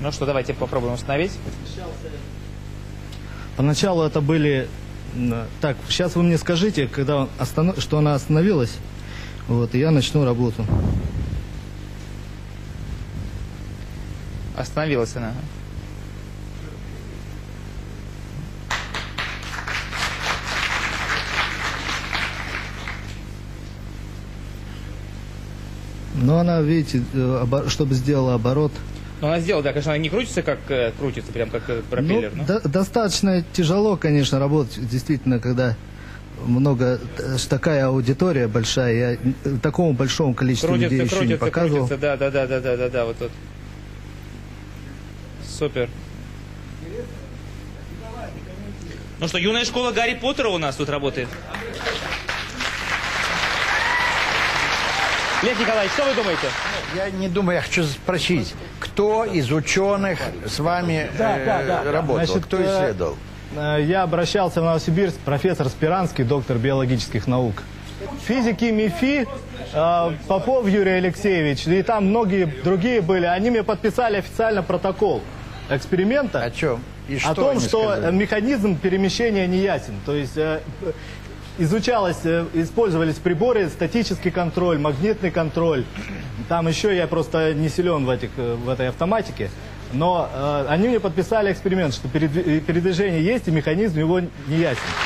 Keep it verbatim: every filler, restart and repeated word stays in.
Ну что, давайте попробуем установить. Поначалу это были... Так, сейчас вы мне скажите, когда останов... что она остановилась, вот, и я начну работу. Остановилась она. Но она, видите, чтобы сделала оборот... Но она сделала, да, конечно, она не крутится, как э, крутится, прям как э, пропеллер. Ну, но... до достаточно тяжело, конечно, работать, действительно, когда много, такая аудитория большая, я такому большому количеству крутится, людей еще крутится, не показывал. Крутится, да, да, да, да, да, да, да, вот тут. Супер. Ну что, юная школа Гарри Поттера у нас тут работает. Лев Николаевич, что вы думаете? Я не думаю, я хочу спросить, кто из ученых с вами Да, э, да, да. работал, Значит, кто исследовал? э, Я обращался в Новосибирск, профессор Спиранский, доктор биологических наук. Физики МИФИ, э, Попов Юрий Алексеевич, и там многие другие были, они мне подписали официально протокол эксперимента. О чем? И что О том, они что сказали? механизм перемещения не ясен. То есть э, изучалось, э, использовались приборы, статический контроль, магнитный контроль. Там еще я просто не силен в, этих, в этой автоматике. Но э, они мне подписали эксперимент, что передвижение есть и механизм его не ясен.